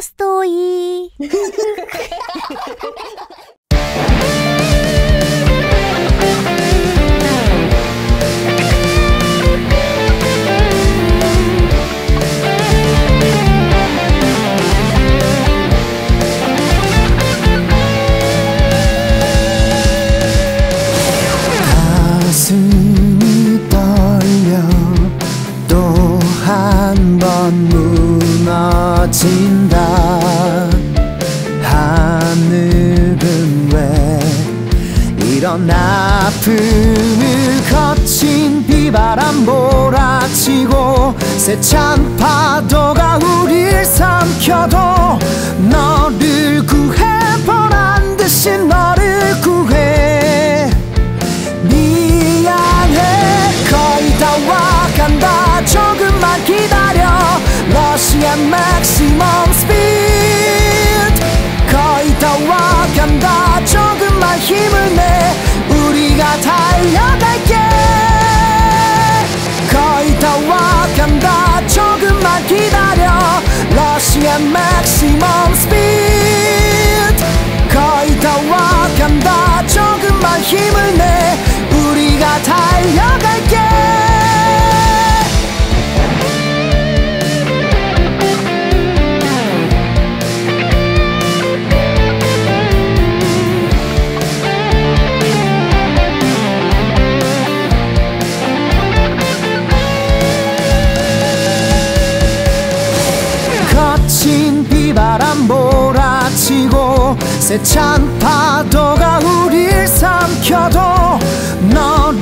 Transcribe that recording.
ストイ 가슴이 떨려 또 한 번 무너진다. 하늘은 왜 이런 아픔을 거친 비바람 몰아치고 세찬 파도가 우릴 삼켜도 너를 구해 보란 듯이 너를 구해. 미안해 거의 다 와간다. 조금만 기다려. 러시안 맥시멈 스피드 거의 다 와간다. 조금만 힘을 내. 우리가 달려갈게. 거의 다 와간다. 조금만 기다려. 러시안 맥시멈 스피드 거의 다 와간다. 조금만 힘을 내. 우리가 달려갈게. 거친 비바람 몰아치고 세찬 파도가 우릴 삼켜도 너를